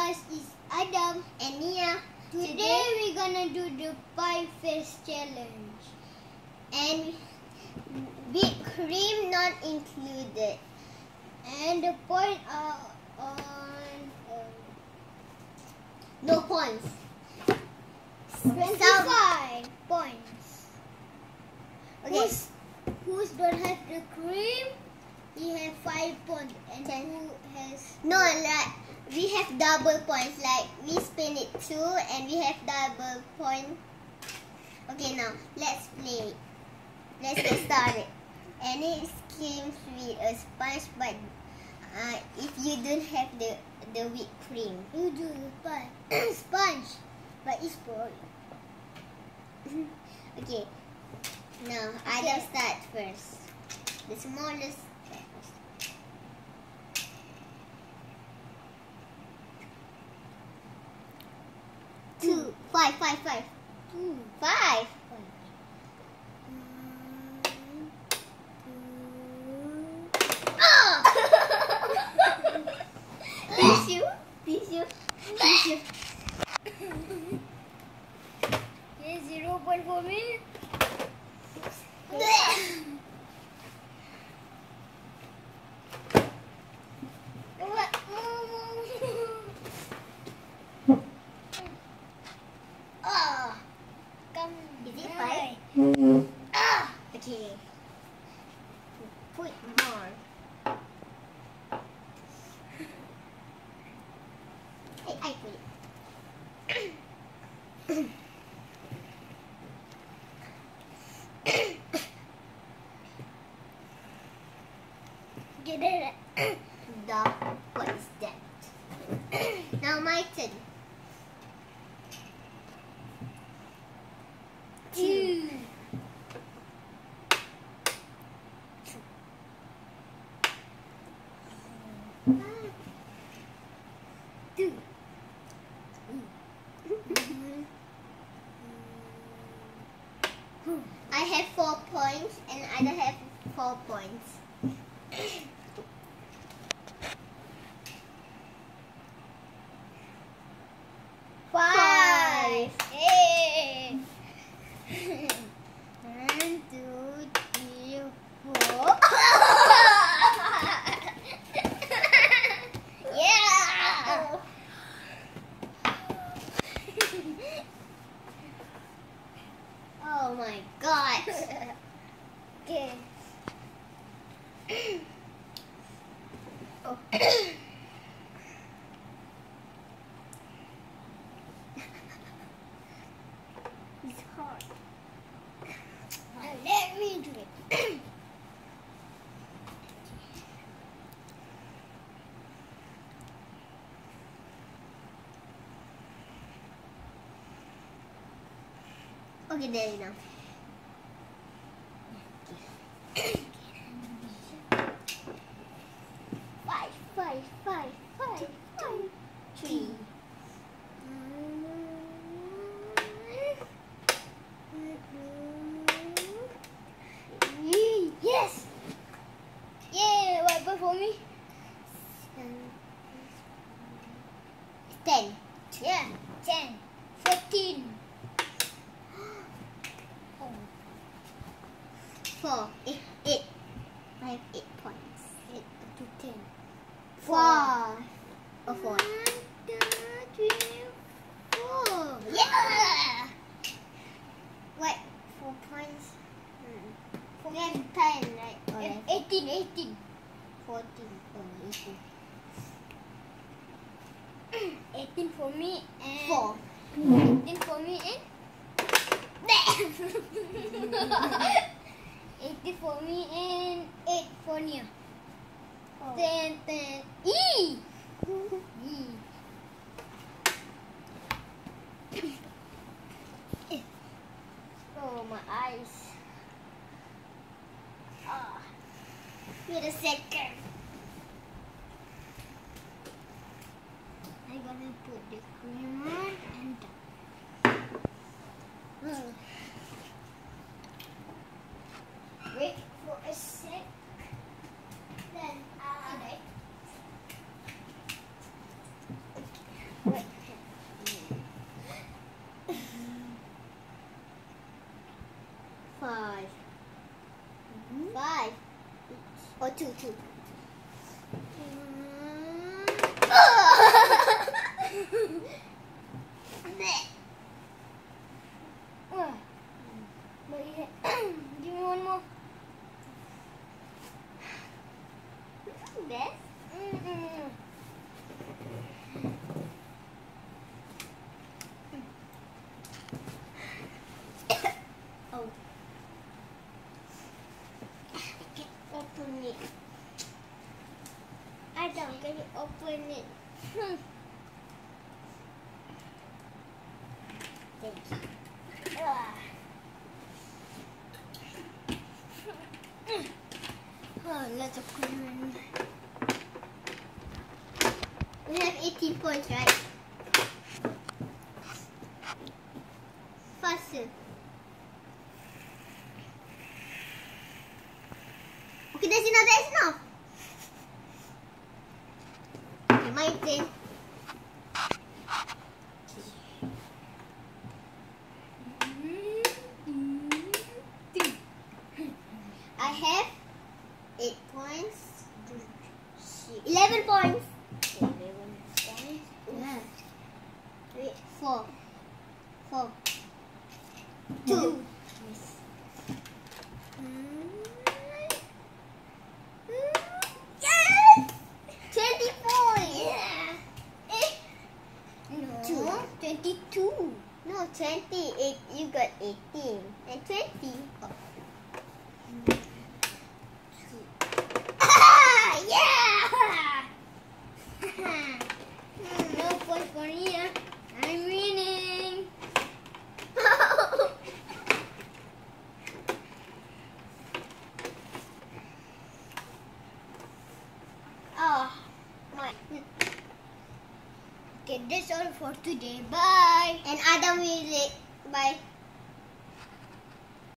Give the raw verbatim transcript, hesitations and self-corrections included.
guys, it's Adam and Nia. Today, Today we're gonna do the pie face challenge. And whipped cream not included. And the point are on um, no points. twenty-five points. Okay. Who's, who's don't have the cream? He have five points. And Ten. who has No, like we have double points. Like we spin it two, and we have double point. Okay, now let's play. Let's get started. And it comes with a sponge, but uh, if you don't have the the whipped cream, you do the sponge. sponge, but it's boring. Okay. Now Okay. Adam start first. The smallest. Two, five, five, five, Two, five. five. Oh! Tissue, tissue, tissue. Okay, zero point for me. Oh, Come. is it Nine. five? Ah, okay. Put more. Hey, I put it. Get it. The what is that? Now my turn. Two. Two. I have four points and Ada have four points. Five. Hey. One, two, three, four. Yeah. Oh my God. Okay. Oh. It's hard. Now let me do it. Okay, there you go. Five, five, five, five, five, three. Yes. Yeah. What point for me? Ten. Yeah. Ten. Fourteen. Four. Eight. Eight. I have eight points. Eight to ten. Four. Oh, four. One, two, three, four. Yeah. What? Four points. Four. We have ten, right? Oh, Eh, yeah. Eighteen. Eighteen. Fourteen. Oh, eighteen. Eighteen for me and Four. Eighteen for me and eighteen for me and eight for Nia. Oh. Ten, ten. E. E. Oh, my eyes. Ah. Wait a second. I'm gonna put the cream on and Hmm. wait for a sec. Then I two, two. But you have, give me one more. Best. Mm-mm. Oh. I can open it. Adam, can you open it? Hmm. Thank you. Ah. Oh, let's open. We have eighteen points, right? Faster. Okay, that's enough, that's enough. Okay, my turn. I have eight points. Eleven points. Eleven points. Yeah. Wait, four. Four. Two. Yes. Yes! Twenty points. Yeah. Eh? No. Two. Twenty-two. No, twenty. Eight. You got eighteen. And twenty. Ah, yeah! No point for me. Huh? I'm winning. Oh, my. Okay, that's all for today. Bye. And Adam will say bye.